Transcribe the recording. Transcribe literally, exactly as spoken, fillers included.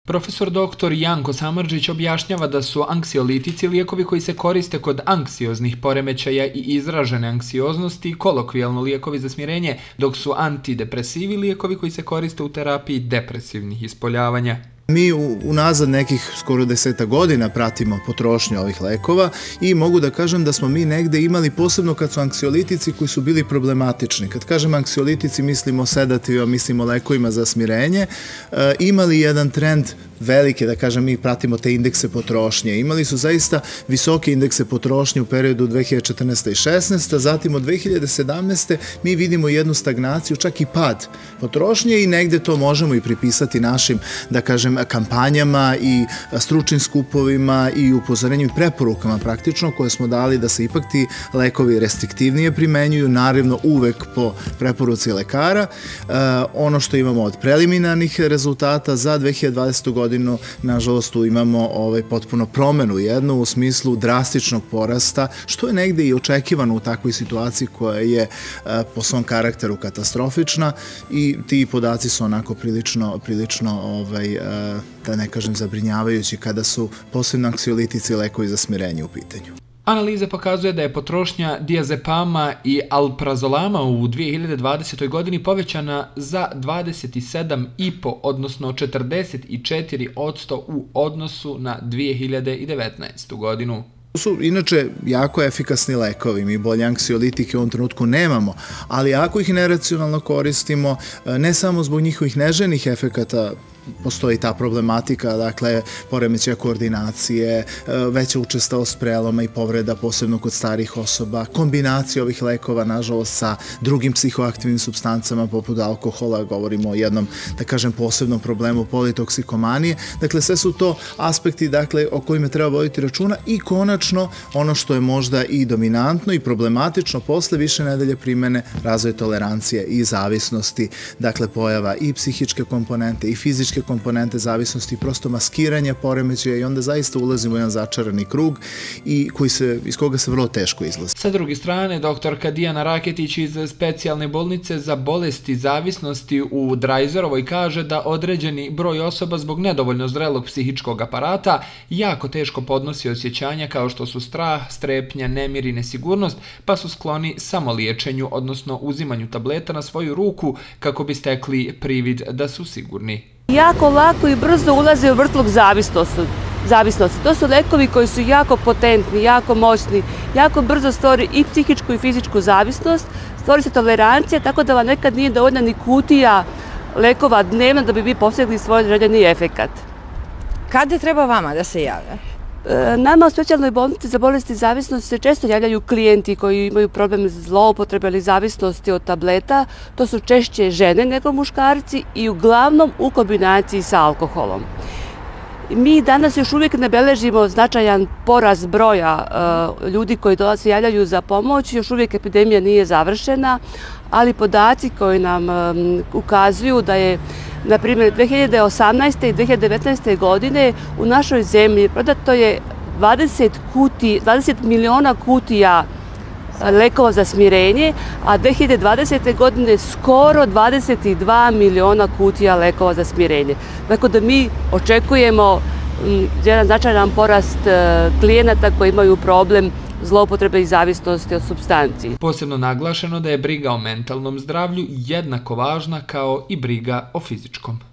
Profesor doktor Janko Samardžić objašnjava da su anksiolitici lijekovi koji se koriste kod anksioznih poremećaja i izražene anksioznosti, kolokvijalno lijekovi za smirenje, dok su antidepresivi lijekovi koji se koriste u terapiji depresivnih ispoljavanja. Mi unazad nekih skoro deseta godina pratimo potrošnju ovih lekova i mogu da kažem da smo mi negde imali, posebno kad su anksiolitici koji su bili problematični. Kad kažem anksiolitici, mislimo sedativima, mislimo lekovima za smirenje, imali jedan trend velike, da kažem, mi pratimo te indekse potrošnje. Imali su zaista visoke indekse potrošnje u periodu dve hiljade četrnaeste i šesnaeste. Zatim od dve hiljade sedamnaeste. mi vidimo jednu stagnaciju, čak i pad potrošnje i negde to možemo i pripisati našim, da kažem, kampanjama i stručnim skupovima i upozorenjima i preporukama praktično koje smo dali da se ipak ti lekovi restriktivnije primenjuju, naravno uvek po preporuci lekara. Ono što imamo od preliminarnih rezultata za dve hiljade dvadesete. godinu, nažalost, tu imamo potpuno promenu jednu u smislu drastičnog porasta, što je negde i očekivano u takvoj situaciji koja je po svom karakteru katastrofična i ti podaci su onako prilično, prilično, da ne kažem, zabrinjavajući kada su posebno anksiolitici i lekovi za smirenje u pitanju. Analiza pokazuje da je potrošnja diazepama i alprazolama u dve hiljade dvadesetoj. godini povećana za dvadeset sedam zarez pet, odnosno četrdeset četiri posto u odnosu na dve hiljade devetnaestu. godinu. To su inače jako efikasni lekovi, mi bolje anksiolitike u ovom trenutku nemamo, ali ako ih neracionalno koristimo, ne samo zbog njihovih neželjenih efekata, postoji ta problematika, dakle, poremećaja koordinacije, veća učestalost preloma i povreda, posebno kod starijih osoba, kombinacija ovih lekova, nažalost, sa drugim psihoaktivnim supstancama poput alkohola, govorimo o jednom, da kažem, posebnom problemu politoksikomanije. Dakle, sve su to aspekti, dakle, o kojima treba voditi računa i konačno ono što je možda i dominantno i problematično posle više nedelje primene, razvoj tolerancije i zavisnosti, dakle, pojava i psihičke komponente i fizičke komponente zavisnosti, prosto maskiranje poremećaja i onda zaista ulazimo u jedan začarani krug i iz koga se vrlo teško izlazi. Sa druge strane, doktorka Dijana Raketić iz specijalne bolnice za bolesti zavisnosti u Drajzerovoj kaže da određeni broj osoba zbog nedovoljno zrelog psihičkog aparata jako teško podnosi osjećanja kao što su strah, strepnja, nemir i nesigurnost, pa su skloni samoliječenju, odnosno uzimanju tableta na svoju ruku kako bi stekli privid da su sigurni. Jako lako i brzo ulaze u vrtlog zavisnosti. To su lekovi koji su jako potentni, jako moćni, jako brzo stvori i psihičku i fizičku zavisnost, stvori se tolerancija, tako da vam nekad nije dovoljna ni kutija lekova dnevno da bi vi postigli svoj željeni efekat. Kada treba vama da se jave? Nama u specijalnoj bolnici za bolesti zavisnosti se često javljaju klijenti koji imaju problem zloupotrebe ili zavisnosti od tableta. To su češće žene nego muškarci i uglavnom u kombinaciji sa alkoholom. Mi danas još uvijek ne beležimo značajan porast broja ljudi koji se javljaju za pomoć. Još uvijek epidemija nije završena, ali podaci koji nam ukazuju da je, na primjer, dve hiljade osamnaeste. i dve hiljade devetnaeste. godine u našoj zemlji prodato je dvadeset miliona kutija lekova za smirenje, a dve hiljade dvadesete. godine skoro dvadeset dva miliona kutija lekova za smirenje. Tako da mi očekujemo jedan značajan porast klijenata koji imaju problem zloupotrebe i zavisnosti od supstanci. Posebno naglašeno da je briga o mentalnom zdravlju jednako važna kao i briga o fizičkom.